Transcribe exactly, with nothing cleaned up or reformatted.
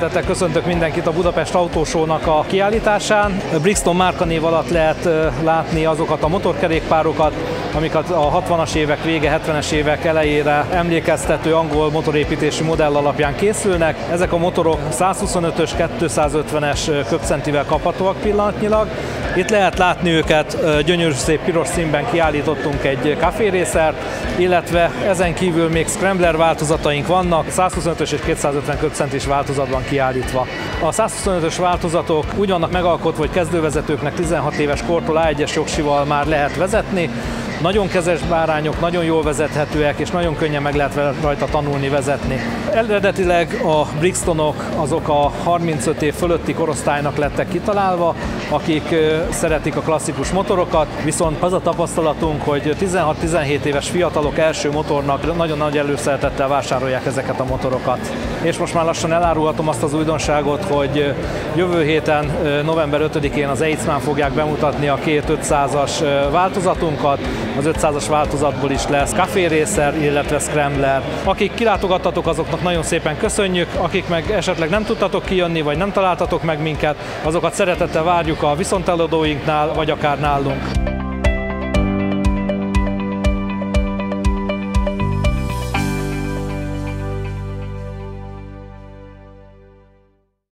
Szeretettel köszöntök mindenkit a Budapest Auto Show-nak a kiállításán. Brixton márkanév alatt lehet látni azokat a motorkerékpárokat, amiket a hatvanas évek vége, hetvenes évek elejére emlékeztető angol motorépítési modell alapján készülnek. Ezek a motorok százhuszonötös, kétszázötvenes köbcentivel kaphatóak pillanatnyilag. Itt lehet látni őket, gyönyörű szép piros színben kiállítottunk egy Café Racert, illetve ezen kívül még Scrambler változataink vannak, százhuszonötös és kétszázötven köbcentis változatban kiállítva. A százhuszonötös változatok úgy vannak megalkotva, hogy kezdővezetőknek tizenhat éves kortól á egyes jogsival már lehet vezetni. Nagyon kezes bárányok, nagyon jól vezethetőek, és nagyon könnyen meg lehet rajta tanulni vezetni. Eredetileg a Brixtonok azok a harmincöt év fölötti korosztálynak lettek kitalálva, akik szeretik a klasszikus motorokat, viszont az a tapasztalatunk, hogy tizenhat-tizenhét éves fiatalok első motornak nagyon nagy előszeretettel vásárolják ezeket a motorokat. És most már lassan elárulhatom azt az újdonságot, hogy jövő héten, november ötödikén az Eidsman fogják bemutatni a két ötszázas változatunkat. Az ötszázas változatból is lesz Café Racer, illetve Scrambler. Akik kilátogattatok, azoknak nagyon szépen köszönjük, akik meg esetleg nem tudtatok kijönni, vagy nem találtatok meg minket, azokat szeretettel várjuk a viszonteladóinknál, vagy akár nálunk.